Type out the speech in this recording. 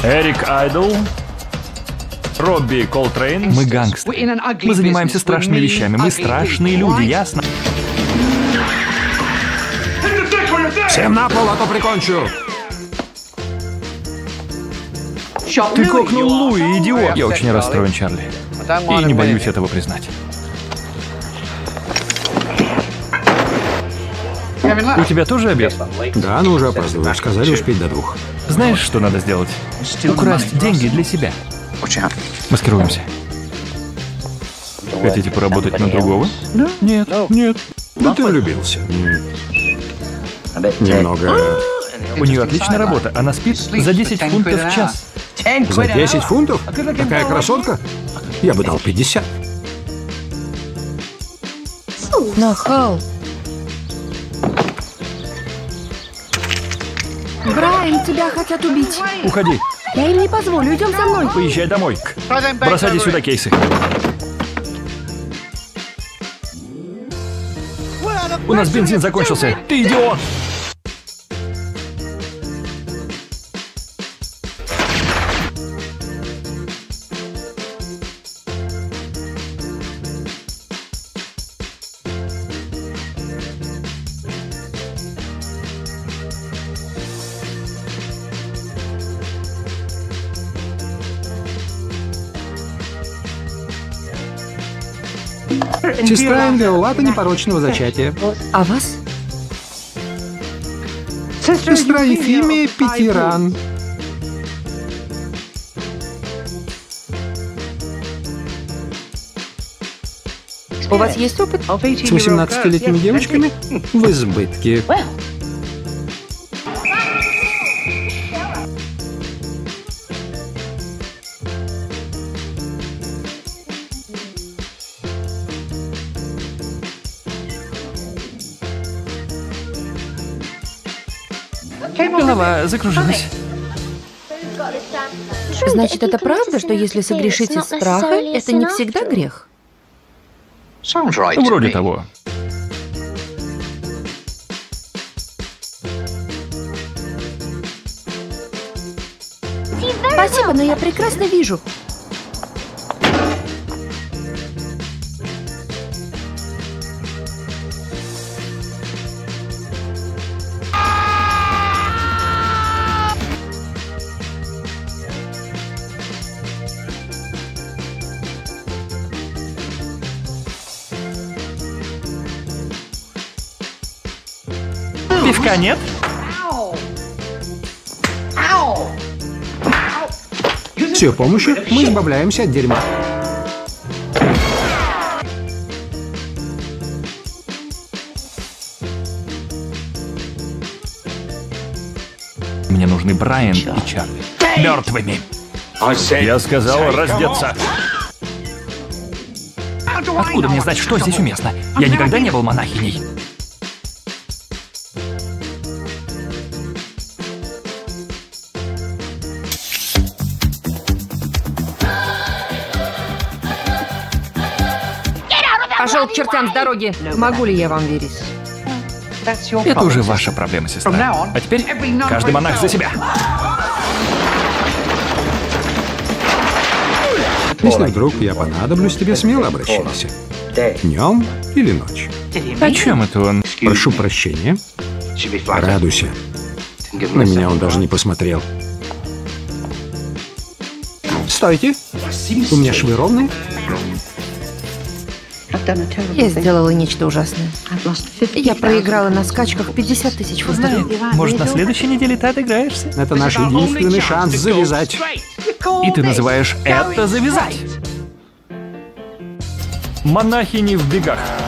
Эрик Айдл, Робби Колтрейн. Мы гангстеры. Мы занимаемся страшными вещами. Мы страшные люди, ясно? Всем на пол, а то прикончу. Ты кокнул Луи, идиот. Я очень расстроен, Чарли. И не боюсь этого признать. У тебя тоже обед? Да, но уже опаздываю. Сказали успеть до 2. Знаешь, что надо сделать? Украсть деньги для себя. Маскируемся. Хотите поработать на другого? Нет, нет. Да ты влюбился. Немного. У нее отличная работа. Она спит за 10 фунтов в час. За 10 фунтов? Такая красотка? Я бы дал 50. Нахал. Брайан, тебя хотят убить. Уходи. Я им не позволю, идем со мной. Поезжай домой. Бросайте сюда кейсы. У нас бензин закончился. Ты идиот! Сестра Ингеолата непорочного зачатия. А вас? Сестра Ефимия Петиран. У вас есть опыт? С 18-летними девочками в избытке. Голова закружилась. Значит, это правда, что если согрешить из страха, это не всегда грех? Вроде того. Спасибо, но я прекрасно вижу. Пивка нет? С ее помощью мы избавляемся от дерьма. Мне нужны Брайан и Чарли. Мертвыми. Я сказал раздеться. Откуда мне знать, что здесь уместно? Я никогда не был монахиней. Пошел к чертям с дороги. Могу ли я вам верить? Это уже ваша проблема, сестра. А теперь каждый монах за себя. Если вдруг я понадоблюсь, тебе смело обращайся. Днем или ночью. О чем это он? Прошу прощения. Радуйся. На меня он даже не посмотрел. Стойте. У меня швы ровные. Я сделала нечто ужасное. Я проиграла на скачках 50 тысяч фунтов. Может, на следующей неделе ты отыграешься? Это наш единственный шанс завязать. И ты называешь это завязать? Монахини в бегах.